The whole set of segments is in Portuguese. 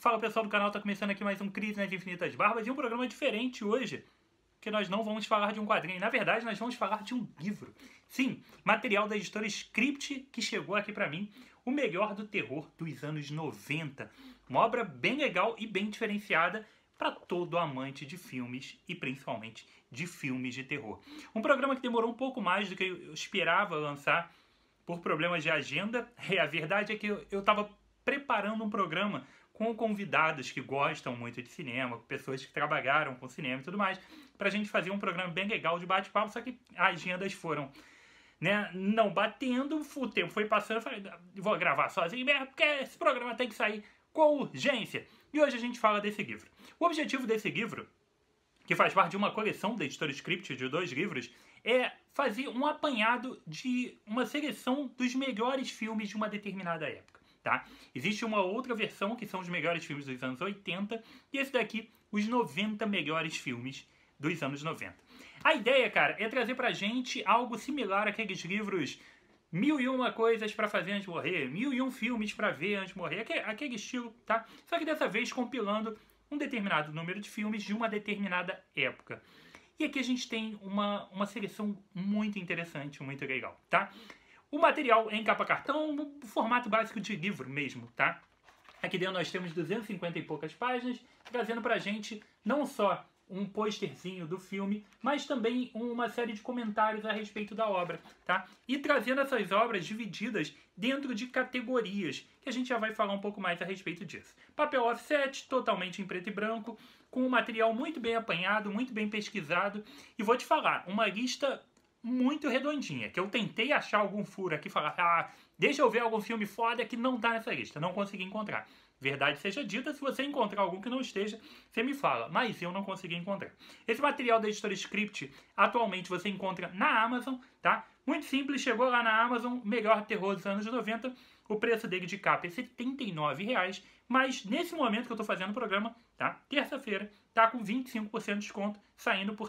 Fala pessoal do canal, tá começando aqui mais um Crise nas Infinitas Barbas e um programa diferente hoje, que nós não vamos falar de um quadrinho, na verdade nós vamos falar de um livro. Sim, material da editora Script que chegou aqui pra mim, o melhor do terror dos anos 90. Uma obra bem legal e bem diferenciada para todo amante de filmes e principalmente de filmes de terror. Um programa que demorou um pouco mais do que eu esperava lançar por problemas de agenda. A verdade é que eu estava preparando um programa com convidados que gostam muito de cinema, pessoas que trabalharam com cinema e tudo mais, para a gente fazer um programa bem legal de bate-papo, só que as agendas foram, né, não batendo, o tempo foi passando, eu falei, vou gravar sozinho mesmo, porque esse programa tem que sair com urgência. E hoje a gente fala desse livro. O objetivo desse livro, que faz parte de uma coleção da editora Script de 2 livros, é fazer um apanhado de uma seleção dos melhores filmes de uma determinada época. Tá? Existe uma outra versão que são os melhores filmes dos anos 80 e esse daqui, os 90 melhores filmes dos anos 90. A ideia, cara, é trazer pra gente algo similar àqueles livros 1001 coisas pra fazer antes de morrer, 1001 filmes pra ver antes de morrer, aquele estilo, tá? Só que dessa vez compilando um determinado número de filmes de uma determinada época. E aqui a gente tem uma seleção muito interessante, muito legal, tá? O material é em capa cartão, no formato básico de livro mesmo, tá? Aqui dentro nós temos 250 e poucas páginas, trazendo pra gente não só um posterzinho do filme, mas também uma série de comentários a respeito da obra, tá? E trazendo essas obras divididas dentro de categorias, que a gente já vai falar um pouco mais a respeito disso. Papel offset, totalmente em preto e branco, com um material muito bem apanhado, muito bem pesquisado, e vou te falar, uma lista muito redondinha, que eu tentei achar algum furo aqui e falar, deixa eu ver algum filme foda que não tá nessa lista, não consegui encontrar. Verdade seja dita, se você encontrar algum que não esteja, você me fala, mas eu não consegui encontrar. Esse material da editora Script, atualmente você encontra na Amazon, tá? Muito simples, chegou lá na Amazon, melhor terror dos anos 90, o preço dele de capa é R$ 79,00, mas nesse momento que eu tô fazendo o programa, tá? Terça-feira, tá com 25% de desconto, saindo por R$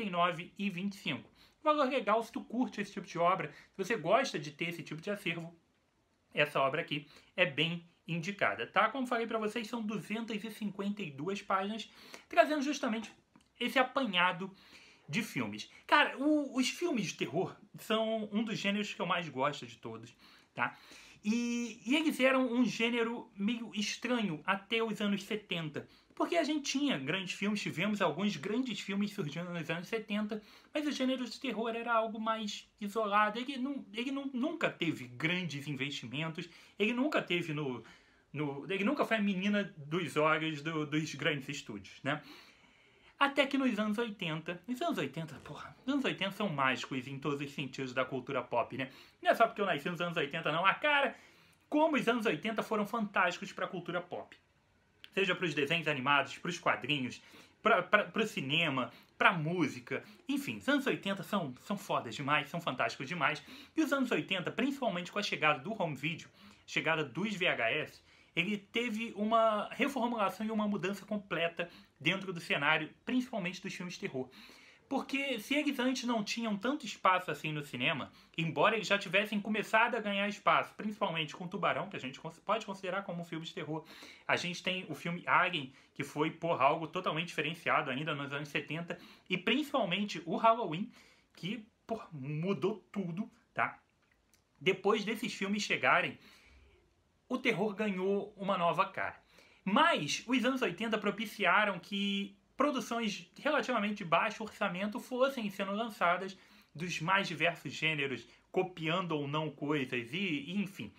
59,25. Valor legal se tu curte esse tipo de obra, se você gosta de ter esse tipo de acervo, essa obra aqui é bem indicada, tá? Como falei pra vocês, são 252 páginas, trazendo justamente esse apanhado de filmes. Cara, os filmes de terror são um dos gêneros que eu mais gosto de todos, tá? E eles eram um gênero meio estranho até os anos 70. Porque a gente tinha grandes filmes, tivemos alguns grandes filmes surgindo nos anos 70, mas o gênero de terror era algo mais isolado. Ele nunca teve grandes investimentos, ele nunca teve ele nunca foi a menina dos olhos dos grandes estúdios, né? Até que nos anos 80, os anos 80 são mágicos em todos os sentidos da cultura pop, né? Não é só porque eu nasci nos anos 80, não. Cara, como os anos 80 foram fantásticos para a cultura pop. Seja para os desenhos animados, para os quadrinhos, para o cinema, para a música. Enfim, os anos 80 são fodas demais, são fantásticos demais. E os anos 80, principalmente com a chegada do home video, chegada dos VHS, ele teve uma reformulação e uma mudança completa dentro do cenário, principalmente dos filmes de terror. Porque se eles antes não tinham tanto espaço assim no cinema, embora eles já tivessem começado a ganhar espaço, principalmente com Tubarão, que a gente pode considerar como um filme de terror. A gente tem o filme Alien, que foi, algo totalmente diferenciado ainda nos anos 70, e principalmente o Halloween, que, mudou tudo, tá? Depois desses filmes chegarem, o terror ganhou uma nova cara. Mas os anos 80 propiciaram que produções relativamente de baixo orçamento fossem sendo lançadas dos mais diversos gêneros, copiando ou não coisas, e enfim.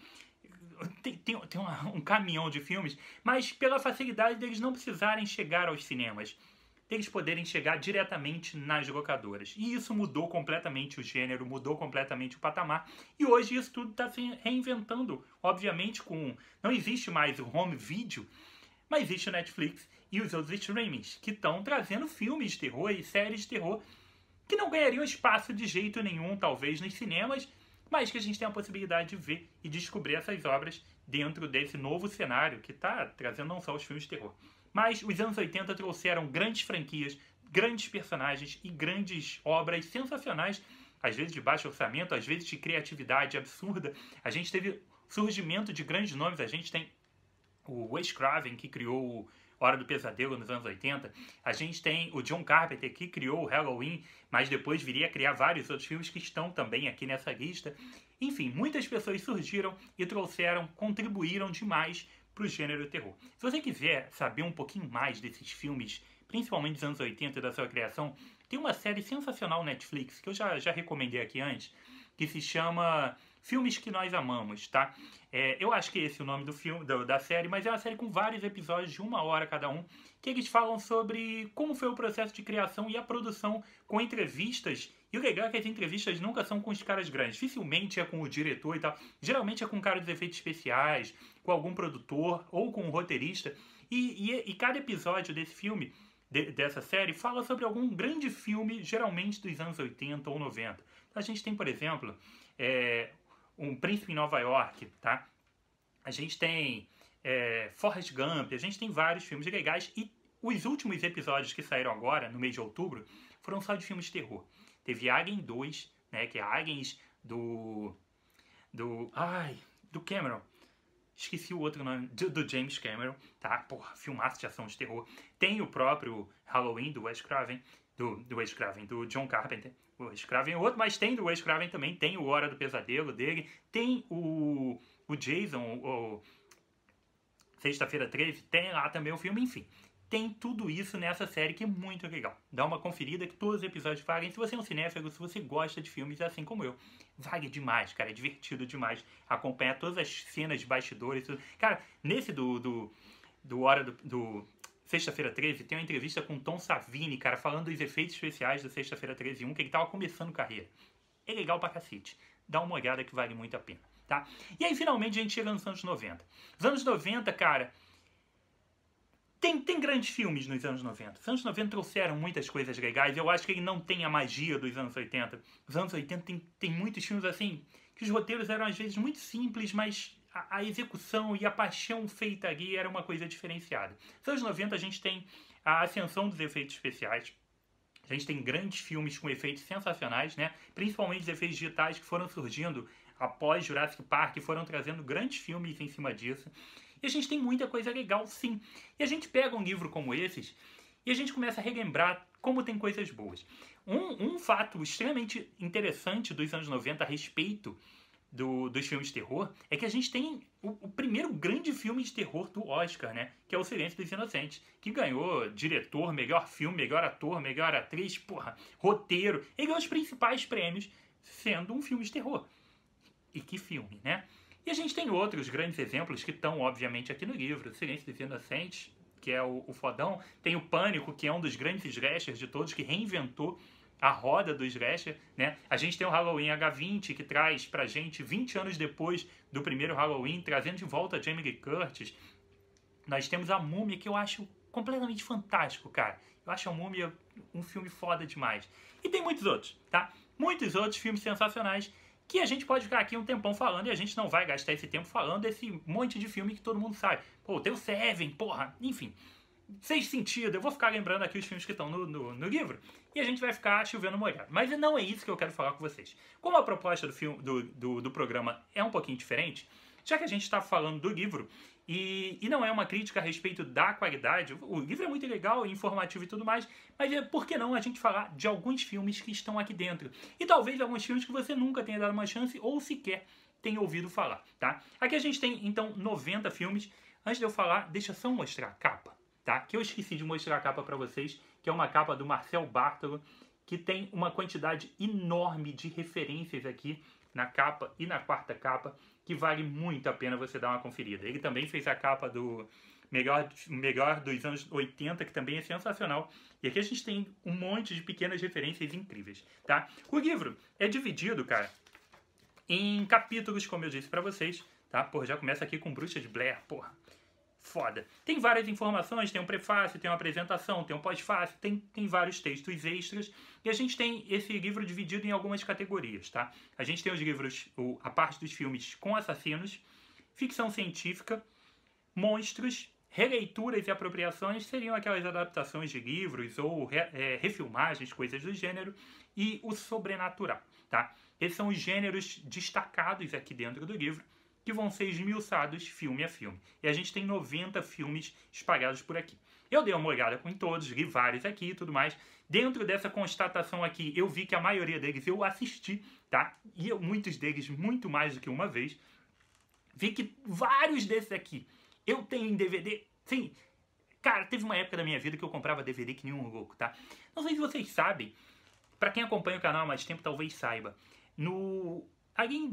Tem um caminhão de filmes, mas pela facilidade deles não precisarem chegar aos cinemas, deles poderem chegar diretamente nas locadoras. E isso mudou completamente o gênero, mudou completamente o patamar, e hoje isso tudo está se reinventando, obviamente não existe mais o home video, mas existe o Netflix e os outros streamings, que estão trazendo filmes de terror e séries de terror que não ganhariam espaço de jeito nenhum, talvez, nos cinemas, mas que a gente tem a possibilidade de ver e descobrir essas obras dentro desse novo cenário que está trazendo não só os filmes de terror. Mas os anos 80 trouxeram grandes franquias, grandes personagens e grandes obras sensacionais, às vezes de baixo orçamento, às vezes de criatividade absurda. A gente teve surgimento de grandes nomes, a gente tem o Wes Craven, que criou Hora do Pesadelo nos anos 80. A gente tem o John Carpenter, que criou o Halloween, mas depois viria a criar vários outros filmes que estão também aqui nessa lista. Enfim, muitas pessoas surgiram e contribuíram demais para o gênero terror. Se você quiser saber um pouquinho mais desses filmes, principalmente dos anos 80 e da sua criação, tem uma série sensacional Netflix, que eu já recomendei aqui antes, que se chama Filmes que Nós Amamos, tá? Eu acho que esse é o nome do filme, da série, mas é uma série com vários episódios de 1 hora cada um, que eles falam sobre como foi o processo de criação e a produção com entrevistas. E o legal é que as entrevistas nunca são com os caras grandes, dificilmente é com o diretor e tal, geralmente é com o cara dos efeitos especiais, com algum produtor ou com um roteirista. E cada episódio desse filme, dessa série, fala sobre algum grande filme, geralmente dos anos 80 ou 90. Então, a gente tem, por exemplo, Um Príncipe em Nova York, tá? A gente tem Forrest Gump, a gente tem vários filmes legais, e os últimos episódios que saíram agora, no mês de outubro, foram só de filmes de terror. Teve Alien 2, né, que é Aliens do Cameron. Esqueci o outro nome, do James Cameron, tá? Porra, filmaço de ação de terror. Tem o próprio Halloween do Wes Craven, do John Carpenter. O Wes Craven é outro, mas tem do Wes Craven também, tem o Hora do Pesadelo dele, tem o Jason, o Sexta-feira 13, tem lá também o filme, enfim. Tem tudo isso nessa série que é muito legal. Dá uma conferida que todos os episódios valem. Se você é um cinéfilo, se você gosta de filmes assim como eu, vale demais, cara. É divertido demais acompanhar todas as cenas de bastidores. Tudo. Cara, nesse do Sexta-feira 13, tem uma entrevista com o Tom Savini, cara, falando dos efeitos especiais do Sexta-feira 13 1, que ele tava começando carreira. É legal pra cacete. Dá uma olhada que vale muito a pena, tá? E aí, finalmente, a gente chega nos anos 90. Os anos 90, cara... Tem grandes filmes nos anos 90. Os anos 90 trouxeram muitas coisas legais. Eu acho que ele não tem a magia dos anos 80. Os anos 80 tem muitos filmes assim, que os roteiros eram às vezes muito simples, mas a execução e a paixão feita ali era uma coisa diferenciada. Nos anos 90 a gente tem a ascensão dos efeitos especiais. A gente tem grandes filmes com efeitos sensacionais, né? Principalmente os efeitos digitais que foram surgindo após Jurassic Park, e foram trazendo grandes filmes em cima disso. E a gente tem muita coisa legal, sim. E a gente pega um livro como esses e a gente começa a relembrar como tem coisas boas. Um fato extremamente interessante dos anos 90 a respeito dos filmes de terror é que a gente tem o primeiro grande filme de terror do Oscar, né? Que é O Silêncio dos Inocentes, que ganhou diretor, melhor filme, melhor ator, melhor atriz, roteiro. Ele ganhou os principais prêmios sendo um filme de terror. E que filme, né? E a gente tem outros grandes exemplos que estão, obviamente, aqui no livro. O Silêncio dos Inocentes, que é o fodão. Tem o Pânico, que é um dos grandes slashers de todos, que reinventou a roda do slasher, né? A gente tem o Halloween H20, que traz pra gente, 20 anos depois do primeiro Halloween, trazendo de volta a Jamie Lee Curtis. Nós temos a Múmia, que eu acho completamente fantástico, cara. Eu acho a Múmia um filme foda demais. E tem muitos outros, tá? Muitos outros filmes sensacionais que a gente pode ficar aqui um tempão falando e a gente não vai gastar esse tempo falando desse monte de filme que todo mundo sabe. Pô, tem o Seven, porra, enfim. Sexto Sentido, eu vou ficar lembrando aqui os filmes que estão no livro e a gente vai ficar chovendo molhado. Mas não é isso que eu quero falar com vocês. Como a proposta do filme, do programa é um pouquinho diferente, já que a gente está falando do livro e não é uma crítica a respeito da qualidade, o livro é muito legal, informativo e tudo mais, mas por que não a gente falar de alguns filmes que estão aqui dentro? E talvez alguns filmes que você nunca tenha dado uma chance ou sequer tenha ouvido falar, tá? Aqui a gente tem, então, 90 filmes. Antes de eu falar, deixa eu só mostrar a capa, tá? Que eu esqueci de mostrar a capa para vocês, que é uma capa do Marcel Bartolo, que tem uma quantidade enorme de referências aqui na capa e na quarta capa, que vale muito a pena você dar uma conferida. Ele também fez a capa do melhor dos anos 80, que também é sensacional. E aqui a gente tem um monte de pequenas referências incríveis, tá? O livro é dividido, cara, em capítulos, como eu disse pra vocês, tá? Pô, já começa aqui com Bruxa de Blair, porra. Foda. Tem várias informações, tem um prefácio, tem uma apresentação, tem um pós-fácio, tem vários textos extras. E a gente tem esse livro dividido em algumas categorias, tá? A gente tem os livros, a parte dos filmes com assassinos, ficção científica, monstros, releituras e apropriações, seriam aquelas adaptações de livros ou refilmagens, coisas do gênero, e o sobrenatural, tá? Esses são os gêneros destacados aqui dentro do livro, que vão ser esmiuçados filme a filme. E a gente tem 90 filmes espalhados por aqui. Eu dei uma olhada em todos, li vários aqui e tudo mais. Dentro dessa constatação aqui, eu vi que a maioria deles eu assisti, tá? E muitos deles muito mais do que uma vez. Vi que vários desses aqui eu tenho em DVD. Sim, cara, teve uma época da minha vida que eu comprava DVD que nem um louco, tá? Não sei se vocês sabem, pra quem acompanha o canal há mais tempo talvez saiba. Ali em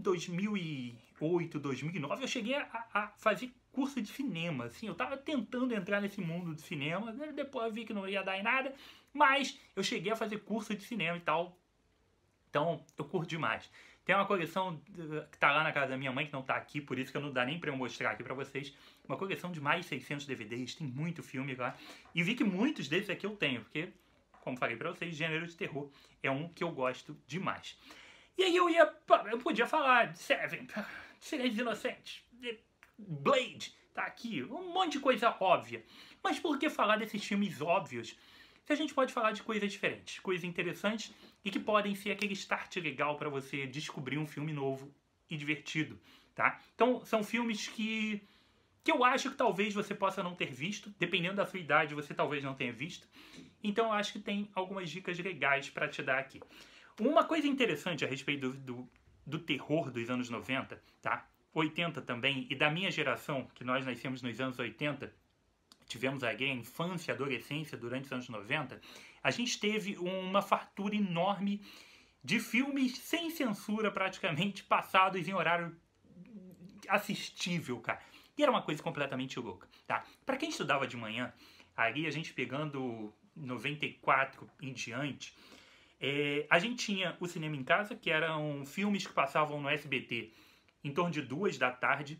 2008, 2009, eu cheguei a fazer curso de cinema, assim, eu tava tentando entrar nesse mundo de cinema, depois eu vi que não ia dar em nada, mas eu cheguei a fazer curso de cinema e tal, então eu curto demais. Tem uma coleção que tá lá na casa da minha mãe, que não tá aqui, por isso que não dá nem pra eu mostrar aqui pra vocês, uma coleção de mais de 600 DVDs, tem muito filme lá, e vi que muitos desses aqui eu tenho, porque, como falei pra vocês, gênero de terror é um que eu gosto demais. E aí eu podia falar de Seven, Silêncio Inocente, Blade, tá aqui, um monte de coisa óbvia. Mas por que falar desses filmes óbvios se a gente pode falar de coisas diferentes, coisas interessantes e que podem ser aquele start legal para você descobrir um filme novo e divertido, tá? Então são filmes que eu acho que talvez você possa não ter visto, dependendo da sua idade você talvez não tenha visto. Então eu acho que tem algumas dicas legais para te dar aqui. Uma coisa interessante a respeito do terror dos anos 90, tá? 80 também, e da minha geração, que nós nascemos nos anos 80, tivemos aí a infância e adolescência durante os anos 90, a gente teve uma fartura enorme de filmes sem censura praticamente, passados em horário assistível, cara. E era uma coisa completamente louca, tá? Pra quem estudava de manhã, ali a gente pegando 94 em diante, a gente tinha o cinema em casa, que eram filmes que passavam no SBT em torno de 2 da tarde.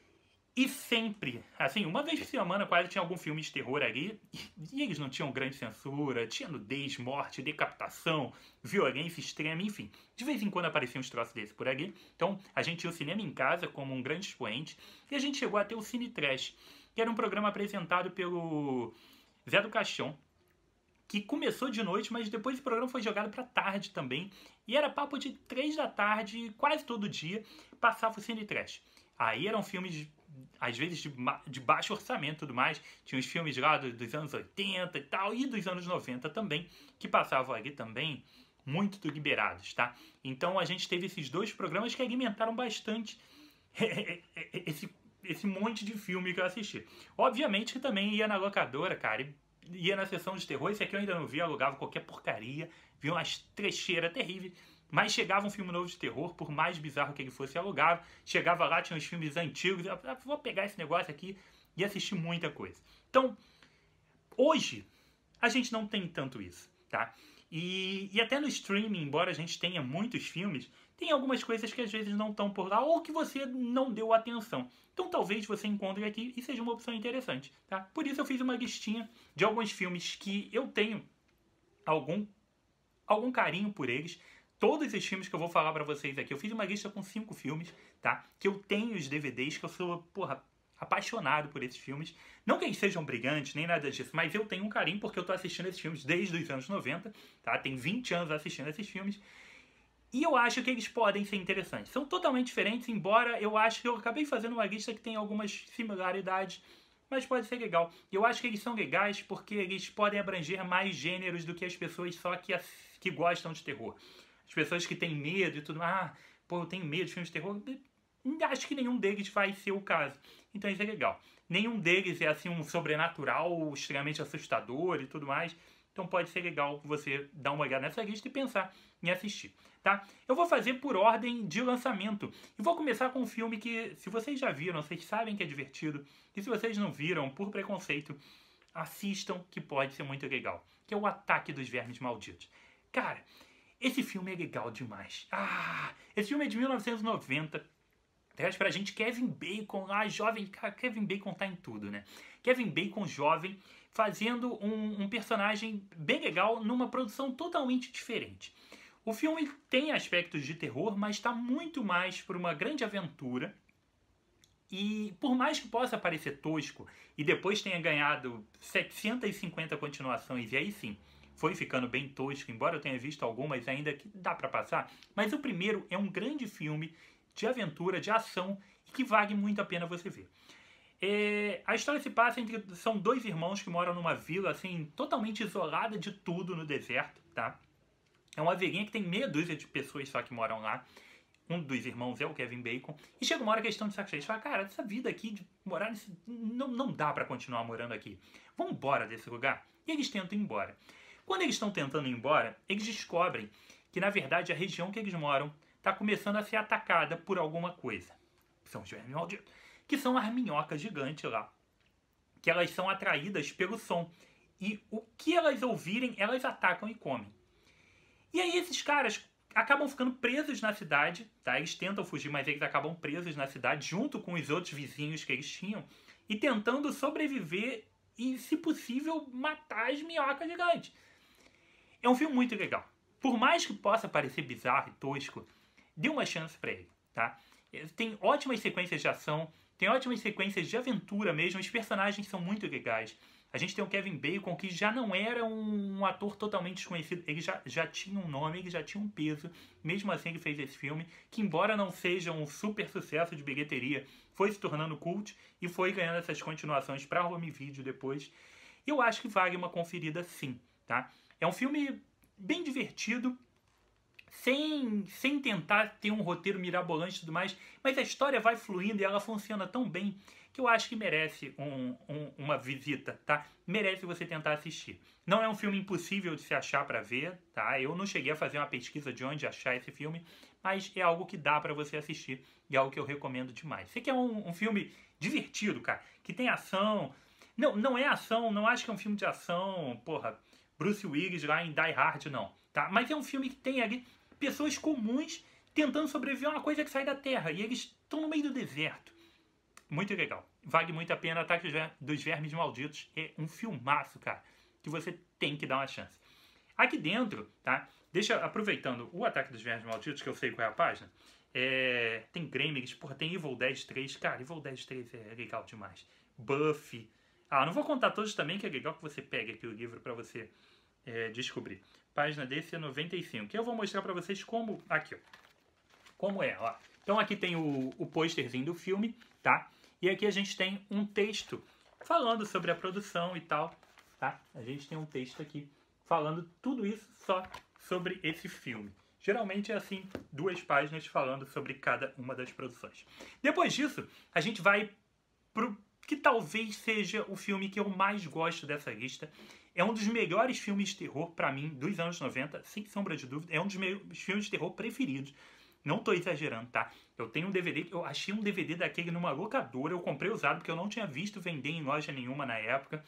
E sempre, assim, uma vez por semana quase tinha algum filme de terror ali. E eles não tinham grande censura, tinha nudez, morte, decapitação, violência extrema, enfim. De vez em quando apareciam uns troços desses por ali. Então a gente tinha o cinema em casa como um grande expoente. E a gente chegou a ter o Cine Trash, que era um programa apresentado pelo Zé do Caixão, que começou de noite, mas depois o programa foi jogado para tarde também. E era papo de 3 da tarde, quase todo dia, passava o Cine Trash. Aí eram filmes, às vezes, de baixo orçamento e tudo mais. Tinha os filmes lá dos anos 80 e tal, e dos anos 90 também, que passavam ali também, muito liberados, tá? Então a gente teve esses 2 programas que alimentaram bastante esse monte de filme que eu assisti. Obviamente que também ia na locadora, cara, ia na sessão de terror. Esse aqui eu ainda não vi, alugava qualquer porcaria, via umas trecheiras terríveis, mas chegava um filme novo de terror, por mais bizarro que ele fosse, alugava. Chegava lá, tinha uns filmes antigos, vou pegar esse negócio aqui e assistir muita coisa. Então, hoje, a gente não tem tanto isso, tá? E até no streaming, embora a gente tenha muitos filmes, tem algumas coisas que às vezes não estão por lá ou que você não deu atenção. Então talvez você encontre aqui e seja uma opção interessante, tá? Por isso eu fiz uma listinha de alguns filmes que eu tenho algum carinho por eles. Todos os filmes que eu vou falar pra vocês aqui, eu fiz uma lista com 5 filmes, tá? Que eu tenho os DVDs, que eu sou, apaixonado por esses filmes. Não que eles sejam brilhantes, nem nada disso, mas eu tenho um carinho porque eu tô assistindo esses filmes desde os anos 90, tá? Tem 20 anos assistindo esses filmes. E eu acho que eles podem ser interessantes. São totalmente diferentes, embora eu acho que eu acabei fazendo uma lista que tem algumas similaridades, mas pode ser legal. Eu acho que eles são legais porque eles podem abranger mais gêneros do que as pessoas só que gostam de terror. As pessoas que têm medo e tudo, eu tenho medo de filmes de terror. Acho que nenhum deles vai ser o caso. Então isso é legal. Nenhum deles é assim um sobrenatural extremamente assustador e tudo mais. Então pode ser legal você dar uma olhada nessa lista e pensar em assistir, tá? Eu vou fazer por ordem de lançamento. E vou começar com um filme que, se vocês já viram, vocês sabem que é divertido. E se vocês não viram, por preconceito, assistam, que pode ser muito legal. Que é O Ataque dos Vermes Malditos. Cara, esse filme é legal demais. Esse filme é de 1990. Traz pra gente Kevin Bacon lá, jovem. Cara, Kevin Bacon tá em tudo, né? Kevin Bacon jovem, fazendo um personagem bem legal numa produção totalmente diferente. O filme tem aspectos de terror, mas está muito mais por uma grande aventura. E por mais que possa parecer tosco, e depois tenha ganhado 750 continuações, e aí sim, foi ficando bem tosco, embora eu tenha visto algumas ainda que dá pra passar, mas o primeiro é um grande filme de aventura, de ação e que vale muito a pena você ver. A história se passa entre... São dois irmãos que moram numa vila, assim, totalmente isolada de tudo no deserto, tá? É uma vilinha que tem meia dúzia de pessoas só que moram lá. Um dos irmãos é o Kevin Bacon. E chega uma hora que eles estão de saco cheio. Eles falam, cara, essa vida aqui de morar nesse... Não dá pra continuar morando aqui. Vamos embora desse lugar. E eles tentam ir embora. Quando eles estão tentando ir embora, eles descobrem que, na verdade, a região que eles moram está começando a ser atacada por alguma coisa. São os vermes malditos. Que são as minhocas gigantes lá. Que elas são atraídas pelo som. E o que elas ouvirem, elas atacam e comem. E aí esses caras acabam ficando presos na cidade, tá? Eles tentam fugir, mas eles acabam presos na cidade junto com os outros vizinhos que eles tinham e tentando sobreviver e, se possível, matar as minhocas gigantes. É um filme muito legal. Por mais que possa parecer bizarro e tosco, dê uma chance pra ele, tá? Tem ótimas sequências de ação, tem ótimas sequências de aventura mesmo, os personagens são muito legais. A gente tem o Kevin Bacon, que já não era um ator totalmente desconhecido. Ele já tinha um nome, ele já tinha um peso. Mesmo assim ele fez esse filme, que embora não seja um super sucesso de bilheteria, foi se tornando cult e foi ganhando essas continuações para home video depois. Eu acho que vale uma conferida sim, tá? É um filme bem divertido, sem tentar ter um roteiro mirabolante e tudo mais, mas a história vai fluindo e ela funciona tão bem que eu acho que merece uma visita, tá? Merece você tentar assistir. Não é um filme impossível de se achar para ver, tá? Eu não cheguei a fazer uma pesquisa de onde achar esse filme, mas é algo que dá para você assistir e é algo que eu recomendo demais. Você quer um filme divertido, cara, que tem ação... Não é ação, não acho que é um filme de ação, porra, Bruce Willis lá em Die Hard, não, tá? Mas é um filme que tem ali pessoas comuns tentando sobreviver a uma coisa que sai da Terra e eles estão no meio do deserto. Muito legal. Vale muito a pena. Ataque dos Vermes Malditos é um filmaço, cara, que você tem que dar uma chance. Aqui dentro, tá? Aproveitando o Ataque dos Vermes Malditos, que eu sei qual é a página, tem Gremlins, porra, tem Evil Dead 3. Cara, Evil Dead 3 é legal demais. Buffy. Não vou contar todos também, que é legal que você pegue aqui o livro pra você descobrir. Página desse é 95, que eu vou mostrar pra vocês como... Aqui, ó. Como é, ó. Então aqui tem o pôsterzinho do filme, tá? E aqui a gente tem um texto falando sobre a produção e tal, tá? A gente tem um texto aqui falando tudo isso só sobre esse filme. Geralmente é assim, 2 páginas falando sobre cada uma das produções. Depois disso, a gente vai pro que talvez seja o filme que eu mais gosto dessa lista. É um dos melhores filmes de terror, pra mim, dos anos 90, sem sombra de dúvida. É um dos meus filmes de terror preferidos. Não tô exagerando, tá? Eu tenho um DVD, eu achei um DVD daquele numa locadora, eu comprei usado porque eu não tinha visto vender em loja nenhuma na época.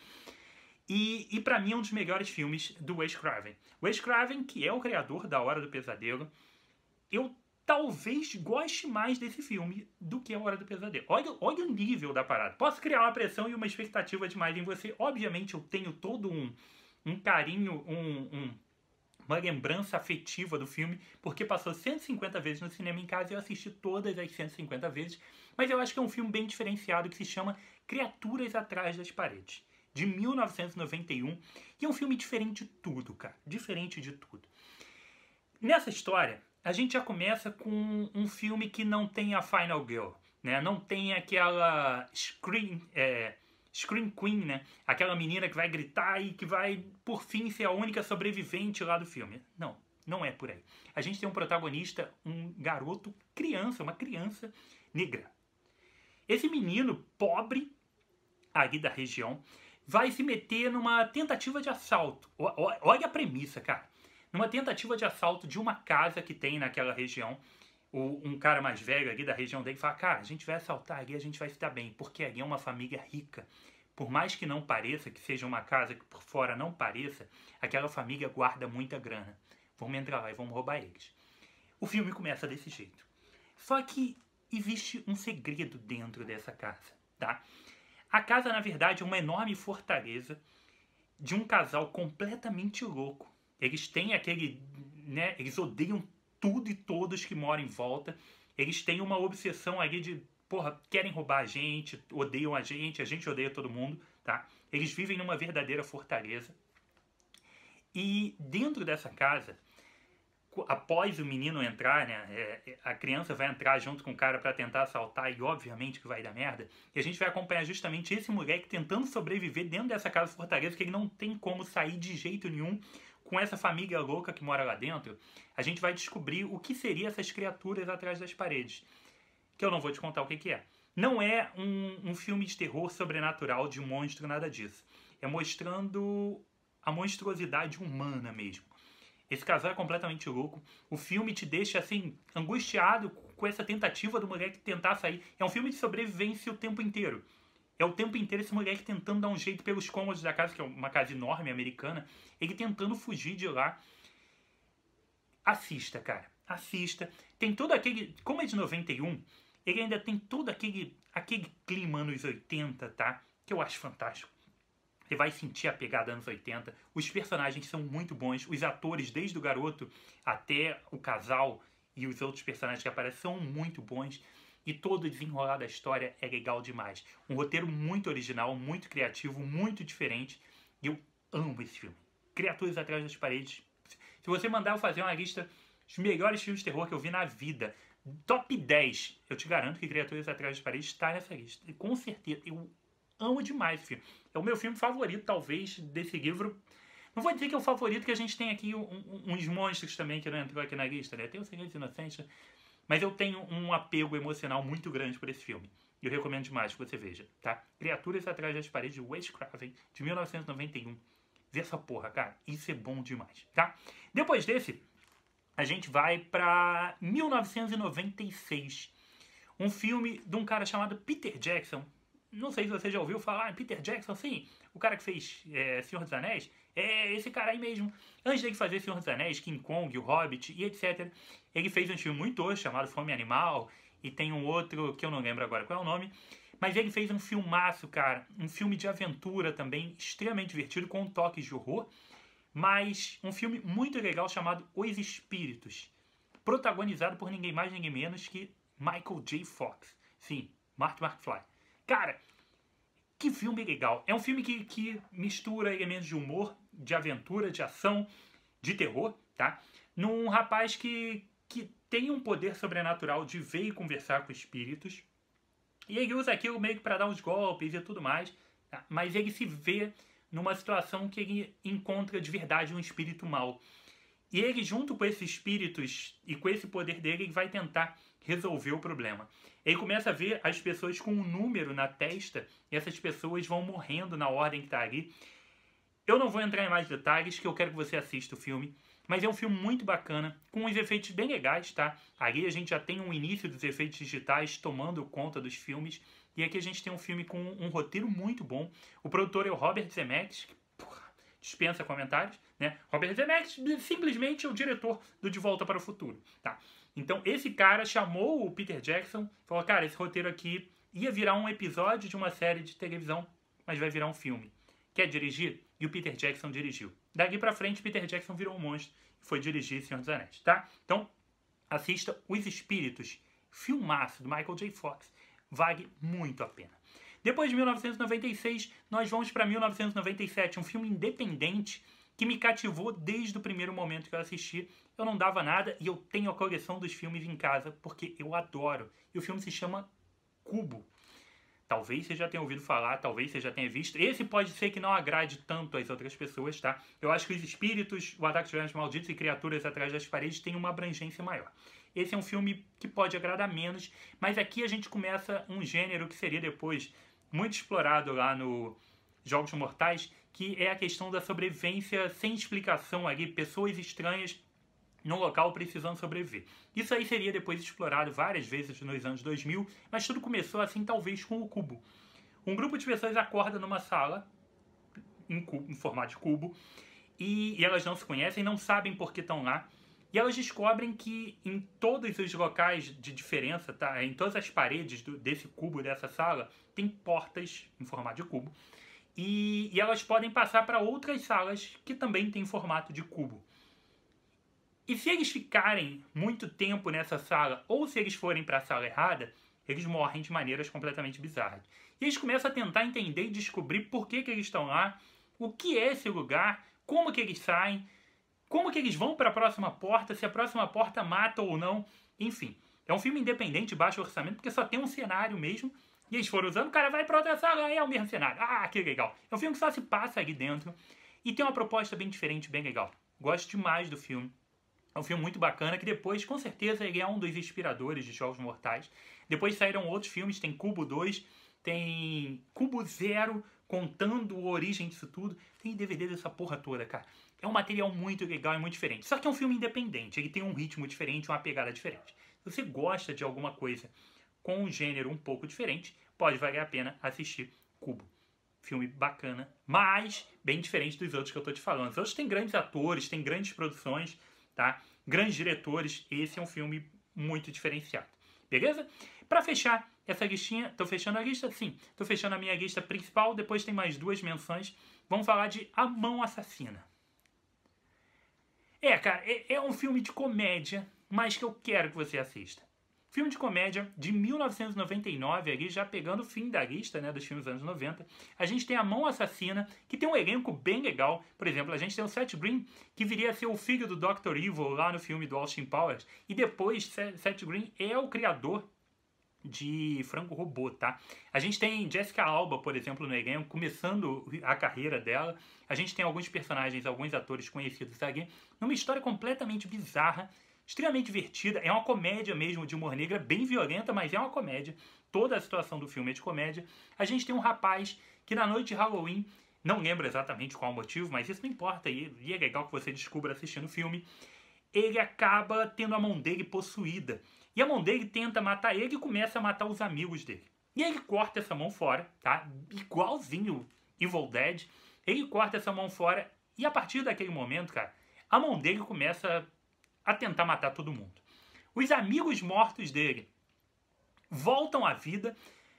E pra mim é um dos melhores filmes do Wes Craven. Wes Craven, que é o criador da Hora do Pesadelo, eu talvez goste mais desse filme do que a Hora do Pesadelo. Olha o nível da parada. Posso criar uma pressão e uma expectativa demais em você. Obviamente eu tenho todo um carinho, uma lembrança afetiva do filme, porque passou 150 vezes no cinema em casa e eu assisti todas as 150 vezes, mas eu acho que é um filme bem diferenciado que se chama Criaturas Atrás das Paredes, de 1991, e é um filme diferente de tudo, cara, diferente de tudo. Nessa história, a gente já começa com um filme que não tem a Final Girl, né? Não tem aquela Scream Queen, né? Aquela menina que vai gritar e que vai, por fim, ser a única sobrevivente lá do filme. Não é por aí. A gente tem um protagonista, um garoto, uma criança negra. Esse menino pobre, ali da região, vai se meter numa tentativa de assalto. Olha a premissa, cara. Numa tentativa de assalto de uma casa que tem naquela região. Um cara mais velho ali da região dele fala, cara, a gente vai assaltar ali, a gente vai se dar bem, porque ali é uma família rica. Por mais que não pareça, que seja uma casa que por fora não pareça, aquela família guarda muita grana. Vamos entrar lá e vamos roubar eles. O filme começa desse jeito. Só que existe um segredo dentro dessa casa, tá? A casa, na verdade, é uma enorme fortaleza de um casal completamente louco. Eles têm aquele, né, eles odeiam tudo e todos que moram em volta. Eles têm uma obsessão ali de, porra, querem roubar a gente gente odeia todo mundo, tá? Eles vivem numa verdadeira fortaleza. E dentro dessa casa após o menino entrar, né, a criança vai entrar junto com o cara para tentar assaltar e obviamente que vai dar merda. E a gente vai acompanhar justamente esse moleque tentando sobreviver dentro dessa casa fortaleza, que ele não tem como sair de jeito nenhum com essa família louca que mora lá dentro. A gente vai descobrir o que seriam essas criaturas atrás das paredes, que eu não vou te contar o que é. Não é um filme de terror sobrenatural, de monstro, nada disso. É mostrando a monstruosidade humana mesmo. Esse casal é completamente louco. O filme te deixa, assim, angustiado com essa tentativa do moleque tentar sair. É um filme de sobrevivência o tempo inteiro. É o tempo inteiro esse moleque tentando dar um jeito pelos cômodos da casa, que é uma casa enorme, americana. Ele tentando fugir de lá. Assista, cara. Assista. Tem todo aquele... Como é de 91, ele ainda tem todo aquele clima anos 80, tá? Que eu acho fantástico. Você vai sentir a pegada anos 80. Os personagens são muito bons. Os atores, desde o garoto até o casal e os outros personagens que aparecem, são muito bons. E todo o desenrolar da história é legal demais. Um roteiro muito original, muito criativo, muito diferente. E eu amo esse filme. Criaturas Atrás das Paredes. Se você mandar eu fazer uma lista dos melhores filmes de terror que eu vi na vida, top 10, eu te garanto que Criaturas Atrás das Paredes está nessa lista. E com certeza, eu amo demais esse filme. É o meu filme favorito, talvez, desse livro. Não vou dizer que é o favorito, que a gente tem aqui uns monstros também que não entrou aqui na lista, né? Tem o Silêncio Inocente, mas eu tenho um apego emocional muito grande por esse filme. E eu recomendo demais que você veja, tá? Criaturas Atrás das Paredes, de Wes Craven, de 1991. Vê essa porra, cara. Isso é bom demais, tá? Depois desse, a gente vai pra 1996. Um filme de um cara chamado Peter Jackson. Não sei se você já ouviu falar em Peter Jackson, sim. O cara que fez Senhor dos Anéis. É esse cara aí mesmo. Antes de fazer Senhor dos Anéis, King Kong, O Hobbit e etc. Ele fez um filme muito tosco chamado Fome Animal. E tem um outro que eu não lembro agora qual é o nome. Mas ele fez um filmaço, cara. Um filme de aventura também, extremamente divertido, com toques de horror. Mas um filme muito legal chamado Os Espíritos. Protagonizado por ninguém mais, ninguém menos que Michael J. Fox. Sim, Marty McFly. Cara, que filme legal. É um filme que mistura elementos de humor, de aventura, de ação, de terror, tá? Num rapaz que tem um poder sobrenatural de ver e conversar com espíritos. E ele usa aquilo meio que para dar uns golpes e tudo mais. Tá? Mas ele se vê numa situação que ele encontra de verdade um espírito mau. E ele, junto com esses espíritos e com esse poder dele, ele vai tentar resolver o problema. Ele começa a ver as pessoas com um número na testa e essas pessoas vão morrendo na ordem que está ali. Eu não vou entrar em mais detalhes, que eu quero que você assista o filme. Mas é um filme muito bacana, com uns efeitos bem legais, tá? Ali a gente já tem um início dos efeitos digitais tomando conta dos filmes. E aqui a gente tem um filme com um roteiro muito bom. O produtor é o Robert Zemeckis, que dispensa comentários, né? Robert Zemeckis simplesmente é o diretor do De Volta para o Futuro, tá? Então esse cara chamou o Peter Jackson, falou, cara, esse roteiro aqui ia virar um episódio de uma série de televisão, mas vai virar um filme. Quer dirigir? E o Peter Jackson dirigiu. Daqui pra frente, Peter Jackson virou um monstro e foi dirigir Senhor dos Anéis, tá? Então, assista Os Espíritos, filmaço do Michael J. Fox. Vale muito a pena. Depois de 1996, nós vamos para 1997, um filme independente que me cativou desde o primeiro momento que eu assisti. Eu não dava nada e eu tenho a coleção dos filmes em casa porque eu adoro. E o filme se chama Cubo. Talvez você já tenha ouvido falar, talvez você já tenha visto. Esse pode ser que não agrade tanto as outras pessoas, tá? Eu acho que Os Espíritos, O Ataque dos Gigantes Malditos e Criaturas Atrás das Paredes têm uma abrangência maior. Esse é um filme que pode agradar menos, mas aqui a gente começa um gênero que seria depois muito explorado lá no Jogos Mortais, que é a questão da sobrevivência sem explicação ali, pessoas estranhas no local precisando sobreviver. Isso aí seria depois explorado várias vezes nos anos 2000, mas tudo começou assim talvez com o Cubo. Um grupo de pessoas acorda numa sala, em formato de cubo, e elas não se conhecem, não sabem por que estão lá, e elas descobrem que em todos os locais de diferença, tá? Em todas as paredes desse cubo, dessa sala, tem portas em formato de cubo, e elas podem passar para outras salas que também têm formato de cubo. E se eles ficarem muito tempo nessa sala, ou se eles forem para a sala errada, eles morrem de maneiras completamente bizarras. E eles começam a tentar entender e descobrir por que eles estão lá, o que é esse lugar, como que eles saem. como que eles vão para a próxima porta, se a próxima porta mata ou não, enfim. É um filme independente, baixo orçamento, porque só tem um cenário mesmo, e eles foram usando, o cara vai pra outra sala, é o mesmo cenário. Ah, que legal. É um filme que só se passa ali dentro, e tem uma proposta bem diferente, bem legal. Gosto demais do filme. É um filme muito bacana, que depois, com certeza, ele é um dos inspiradores de Jogos Mortais. Depois saíram outros filmes, tem Cubo 2, tem Cubo Zero, contando a origem disso tudo. Tem DVD dessa porra toda, cara. É um material muito legal e muito diferente. Só que é um filme independente, ele tem um ritmo diferente, uma pegada diferente. Se você gosta de alguma coisa com um gênero um pouco diferente, pode valer a pena assistir Cubo. Filme bacana, mas bem diferente dos outros que eu tô te falando. Os outros têm grandes atores, têm grandes produções, tá? Grandes diretores. Esse é um filme muito diferenciado. Beleza? Pra fechar essa listinha, tô fechando a lista? Sim. Tô fechando a minha lista principal, depois tem mais 2 menções. Vamos falar de A Mão Assassina. Cara, é um filme de comédia, mas que eu quero que você assista. Filme de comédia de 1999, ali já pegando o fim da lista, né, dos filmes dos anos 90. A gente tem A Mão Assassina, que tem um elenco bem legal. Por exemplo, a gente tem o Seth Green, que viria a ser o filho do Dr. Evil lá no filme do Austin Powers. E depois, Seth Green é o criador de Frango Robô, tá? A gente tem Jessica Alba, por exemplo, no elenco, começando a carreira dela. A gente tem alguns personagens, alguns atores conhecidos ali, numa história completamente bizarra, extremamente divertida. É uma comédia mesmo de humor negro, bem violenta, mas é uma comédia. Toda a situação do filme é de comédia. A gente tem um rapaz que na noite de Halloween, não lembro exatamente qual o motivo, mas isso não importa, e é legal que você descubra assistindo o filme, ele acaba tendo a mão dele possuída. E a mão dele tenta matar ele e começa a matar os amigos dele. E aí ele corta essa mão fora, tá? Igualzinho Evil Dead. Ele corta essa mão fora e a partir daquele momento, cara, a mão dele começa a tentar matar todo mundo. Os amigos mortos dele voltam à vida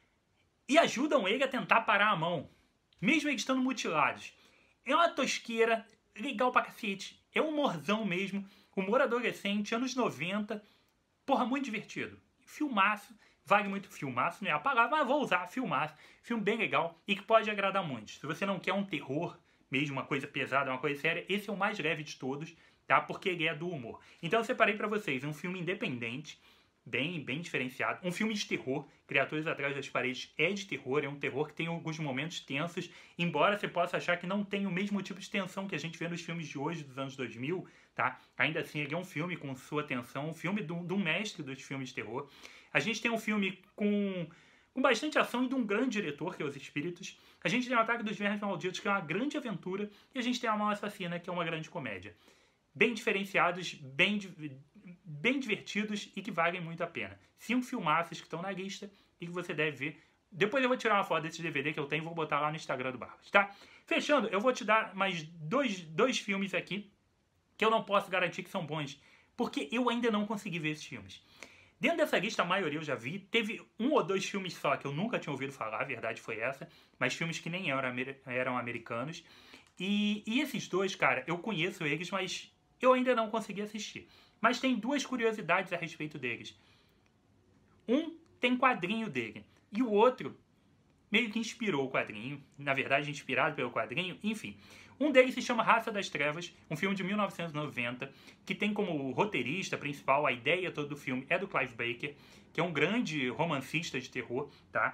e ajudam ele a tentar parar a mão, mesmo eles estando mutilados. É uma tosqueira legal pra cacete. É um humorzão mesmo, humor adolescente, anos 90. Porra, muito divertido. Filmaço, vale muito. Filmaço não é a palavra, mas vou usar filmaço. Filme bem legal e que pode agradar muito. Se você não quer um terror, mesmo uma coisa pesada, uma coisa séria, esse é o mais leve de todos, tá? Porque ele é do humor. Então eu separei pra vocês um filme independente, bem diferenciado. Um filme de terror, Criaturas Atrás das Paredes é de terror, é um terror que tem alguns momentos tensos, embora você possa achar que não tem o mesmo tipo de tensão que a gente vê nos filmes de hoje, dos anos 2000, tá? Ainda assim, ele é um filme com sua tensão, um filme de um mestre dos filmes de terror. A gente tem um filme com bastante ação e de um grande diretor, que é Os Espíritos. A gente tem o Ataque dos Vermes Malditos, que é uma grande aventura, e a gente tem A Mão Assassina, que é uma grande comédia. Bem diferenciados, bem divertidos e que valem muito a pena. 5 filmaços que estão na lista e que você deve ver. Depois eu vou tirar uma foto desse DVD que eu tenho e vou botar lá no Instagram do Barbas, tá? Fechando, eu vou te dar mais dois filmes aqui que eu não posso garantir que são bons, porque eu ainda não consegui ver esses filmes. Dentro dessa lista, a maioria eu já vi. Teve 1 ou 2 filmes só que eu nunca tinha ouvido falar, a verdade foi essa, mas filmes que nem eram americanos. E esses dois, cara, eu conheço eles, mas eu ainda não consegui assistir. Mas tem 2 curiosidades a respeito deles. Um tem quadrinho dele, e o outro meio que inspirou o quadrinho, na verdade inspirado pelo quadrinho, enfim. Um deles se chama Raça das Trevas, um filme de 1990, que tem como roteirista principal, a ideia toda do filme é do Clive Barker, que é um grande romancista de terror, tá?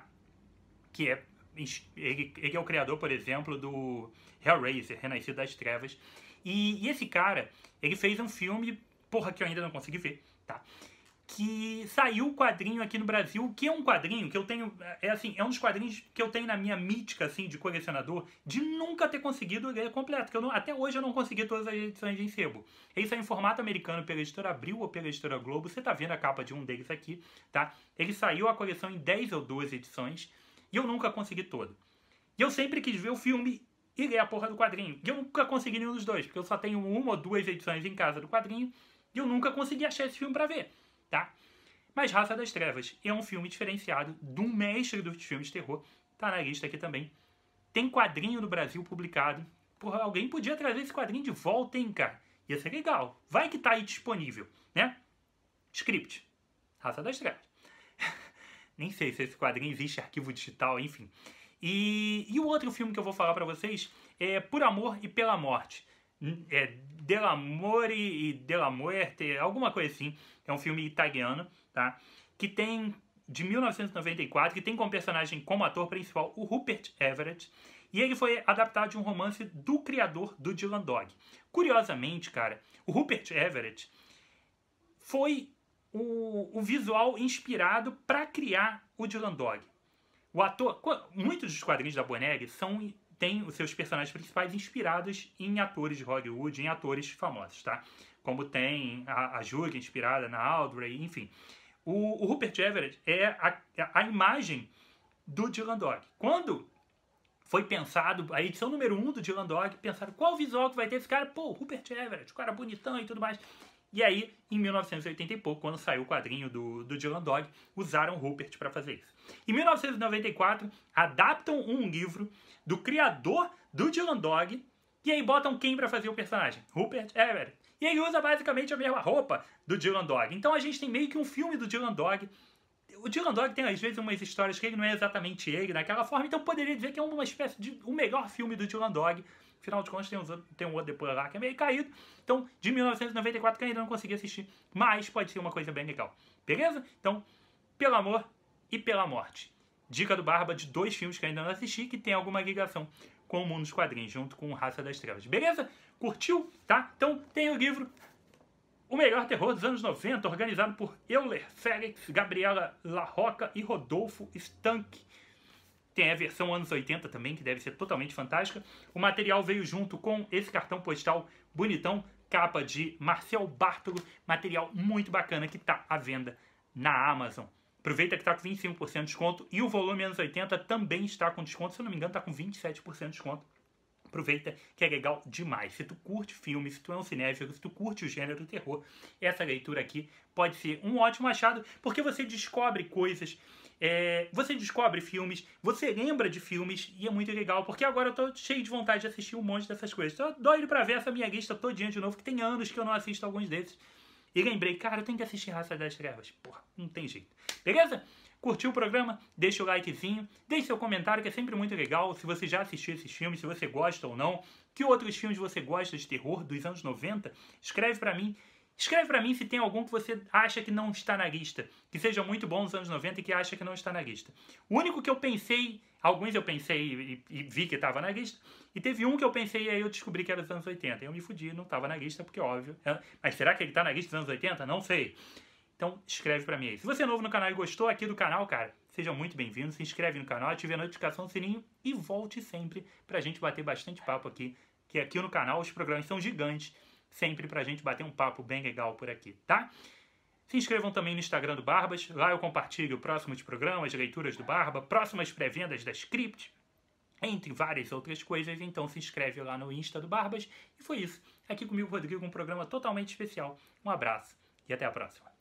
Ele é o criador, por exemplo, do Hellraiser, Renascido das Trevas. E esse cara, ele fez um filme, porra, que eu ainda não consegui ver, tá? Que saiu o quadrinho aqui no Brasil, que é um quadrinho que eu tenho, é um dos quadrinhos que eu tenho na minha mítica, assim, de colecionador, de nunca ter conseguido ler completo, que até hoje eu não consegui todas as edições em sebo. Ele saiu em formato americano pela editora Abril ou pela editora Globo, você tá vendo a capa de um deles aqui, tá? Ele saiu a coleção em 10 ou 12 edições, e eu nunca consegui todo. E eu sempre quis ver o filme e ler a porra do quadrinho, e eu nunca consegui nenhum dos dois, porque eu só tenho 1 ou 2 edições em casa do quadrinho, e eu nunca consegui achar esse filme pra ver. Tá? Mas Raça das Trevas é um filme diferenciado de um mestre dos filmes de terror. Tá na lista aqui também. Tem quadrinho no Brasil publicado. Porra, alguém podia trazer esse quadrinho de volta, hein, cara? Ia ser legal. Vai que tá aí disponível, né? Script. Raça das Trevas. Nem sei se esse quadrinho existe, arquivo digital, enfim. E o outro filme que eu vou falar pra vocês é Por Amor e Pela Morte. Dell'amore e della muerte, alguma coisa assim. É um filme italiano, tá? Que tem, de 1994, que tem como personagem, como ator principal, o Rupert Everett. E ele foi adaptado de um romance do criador do Dylan Dog. Curiosamente, cara, o Rupert Everett foi o visual inspirado para criar o Dylan Dog. O ator, muitos dos quadrinhos da Bonelli têm os seus personagens principais inspirados em atores de Hollywood, em atores famosos, tá? Como tem a Julia inspirada na Audrey, enfim. O Rupert Everett é a imagem do Dylan Dog. Quando foi pensado, a edição número 1 do Dylan Dog, pensaram qual visual que vai ter esse cara? Pô, Rupert Everett, o cara bonitão e tudo mais. E aí, em 1980 e pouco, quando saiu o quadrinho do Dylan Dog, usaram o Rupert para fazer isso. Em 1994, adaptam um livro do criador do Dylan Dog, e aí botam quem para fazer o personagem? Rupert Everett. E aí usa basicamente a mesma roupa do Dylan Dog. Então a gente tem meio que um filme do Dylan Dog. O Dylan Dog tem às vezes umas histórias que ele não é exatamente ele naquela forma, então poderia dizer que é uma espécie de o melhor filme do Dylan Dog. Afinal de contas tem um outro depois lá que é meio caído. Então, de 1994 que eu ainda não consegui assistir, mas pode ser uma coisa bem legal. Beleza? Então, Pelo Amor e Pela Morte. Dica do Barba de 2 filmes que ainda não assisti, que tem alguma ligação com o mundo dos quadrinhos, junto com Raça das Trevas. Beleza? Curtiu? Tá? Então, tem o livro O Melhor Terror dos Anos 90, organizado por Euler Félix, Gabriela Larroca e Rodolfo Stank. Tem a versão anos 80 também, que deve ser totalmente fantástica. O material veio junto com esse cartão postal bonitão, capa de Marcel Bartolo, material muito bacana que está à venda na Amazon. Aproveita que está com 25% de desconto e o volume anos 80 também está com desconto, se eu não me engano está com 27% de desconto. Aproveita que é legal demais. Se tu curte filmes, se tu é um cinéfilo, se tu curte o gênero terror, essa leitura aqui pode ser um ótimo achado, porque você descobre coisas, você descobre filmes, você lembra de filmes, e é muito legal, porque agora eu tô cheio de vontade de assistir um monte dessas coisas. Tô doido pra ver essa minha lista todinha de novo, que tem anos que eu não assisto alguns desses. E lembrei, cara, eu tenho que assistir Raça das Trevas. Porra, não tem jeito. Beleza? Curtiu o programa? Deixa o likezinho, deixe seu comentário, que é sempre muito legal. Se você já assistiu esses filmes, se você gosta ou não, que outros filmes você gosta de terror dos anos 90, escreve pra mim. Escreve pra mim se tem algum que você acha que não está na lista, que seja muito bom nos anos 90 e que acha que não está na lista. O único que eu pensei, alguns eu pensei e vi que estava na lista, e teve um que eu pensei e aí eu descobri que era dos anos 80. Eu me fudi, não estava na lista, porque óbvio. Mas será que ele está na lista dos anos 80? Não sei. Então, escreve pra mim aí. Se você é novo no canal e gostou aqui do canal, cara, seja muito bem-vindo. Se inscreve no canal, ative a notificação do sininho e volte sempre pra gente bater bastante papo aqui. Que aqui no canal os programas são gigantes, sempre pra gente bater um papo bem legal por aqui, tá? Se inscrevam também no Instagram do Barbas. Lá eu compartilho próximos programas, leituras do Barba, próximas pré-vendas da Script, entre várias outras coisas. Então se inscreve lá no Insta do Barbas. E foi isso. Aqui comigo, Rodrigo, um programa totalmente especial. Um abraço e até a próxima.